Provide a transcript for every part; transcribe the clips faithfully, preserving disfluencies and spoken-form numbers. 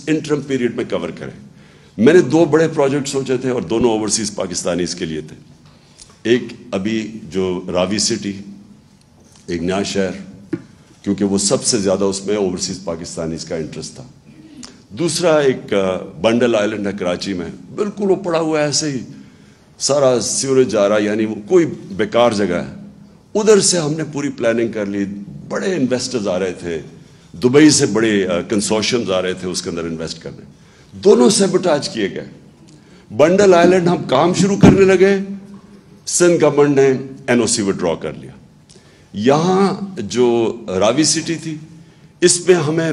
Interim period में cover करें। मैंने दो बड़े प्रोजेक्ट सोचे थे और दोनों ओवरसीज़ पाकिस्तानीज़ के लिए थे। एक अभी जो रावी सिटी, एक नया शहर, क्योंकि वो सबसे ज़्यादा उसमें ओवरसीज़ पाकिस्तानीज़ का इंटरेस्ट था। दूसरा एक बंडल आइलैंड है कराची में, बिल्कुल वो पड़ा हुआ है ऐसे ही, सारा सीवरेज जा रहा है, यानी वो कोई बेकार जगह है। उधर से हमने पूरी प्लानिंग कर ली, बड़े इन्वेस्टर्स आ रहे थे, दुबई से बड़े कंसोर्शियम्स आ रहे थे उसके अंदर इन्वेस्ट करने, दोनों सैबोटाज किए गए। बंडल आइलैंड हम काम शुरू करने लगे, सिंध गवर्नमेंट ने एनओसी विड्रॉ कर लिया। यहाँ जो रावी सिटी थी, इसमें हमें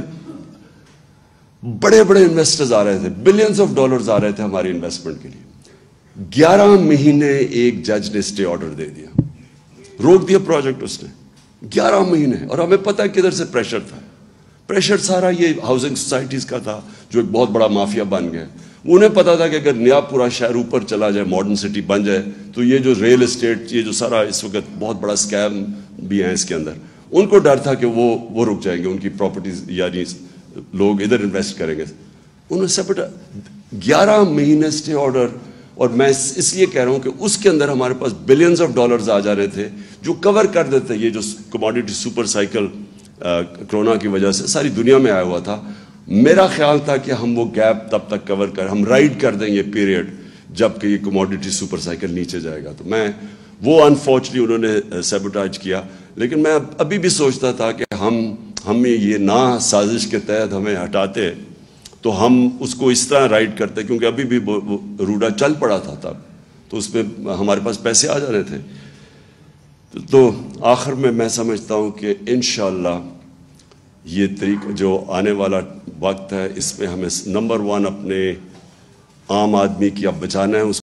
बड़े बड़े इन्वेस्टर्स आ रहे थे, बिलियंस ऑफ डॉलर्स आ रहे थे हमारी इन्वेस्टमेंट के लिए। ग्यारह महीने एक जज ने स्टे ऑर्डर दे दिया, रोक दिया प्रोजेक्ट उसने, ग्यारह महीने। और हमें पता है किधर से प्रेशर था, प्रेशर सारा ये हाउसिंग सोसाइटीज़ का था जो एक बहुत बड़ा माफिया बन गया। उन्हें पता था कि अगर नया पूरा शहर ऊपर चला जाए, मॉडर्न सिटी बन जाए, तो ये जो रियल एस्टेट, ये जो सारा इस वक्त बहुत बड़ा स्कैम भी है इसके अंदर, उनको डर था कि वो वो रुक जाएंगे, उनकी प्रॉपर्टीज यानी लोग इधर इन्वेस्ट करेंगे। उन्होंने सब ग्यारह महीने स्टे ऑर्डर, और मैं इसलिए कह रहा हूँ कि उसके अंदर हमारे पास बिलियंस ऑफ डॉलर्स आ जा रहे थे जो कवर कर देते ये जो कमोडिटी सुपर साइकिल कोरोना की वजह से सारी दुनिया में आया हुआ था। मेरा ख्याल था कि हम वो गैप तब तक कवर कर, हम राइड कर देंगे पीरियड जबकि ये कमोडिटी सुपर साइकिल नीचे जाएगा। तो मैं वो अनफॉर्चुनेटली उन्होंने सैबोटाज किया, लेकिन मैं अभी भी सोचता था कि हम हमें ये ना साजिश के तहत हमें हटाते तो हम उसको इस तरह राइड करते, क्योंकि अभी भी रूडा चल पड़ा था तब, तो उसमें हमारे पास पैसे आ जा रहे थे। तो, तो आखिर में मैं समझता हूँ कि इंशाअल्लाह ये तरीका जो आने वाला वक्त है, इसमें हमें नंबर वन अपने आम आदमी की अब बचाना है।